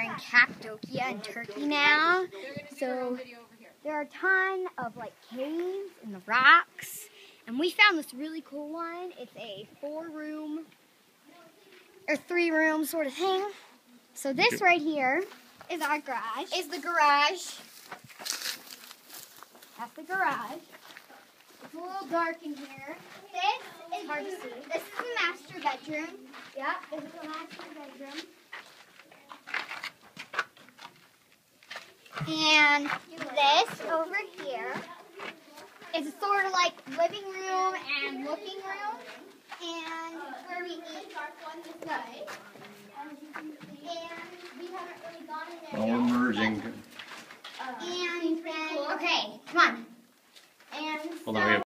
in Cappadocia in Turkey now. So there are a ton of like caves in the rocks. And we found this really cool one. It's a 4-room or 3-room sort of thing. So this right here is our garage. Is the garage. That's the garage. It's a little dark in here. This is hard to see. This is the master bedroom. Yeah, this is the master bedroom. And this over here is a sort of like living room and looking room. And where we eat on this side. And we haven't really gone in there yet. We're merging. And then, okay, come on. And Hold on, we have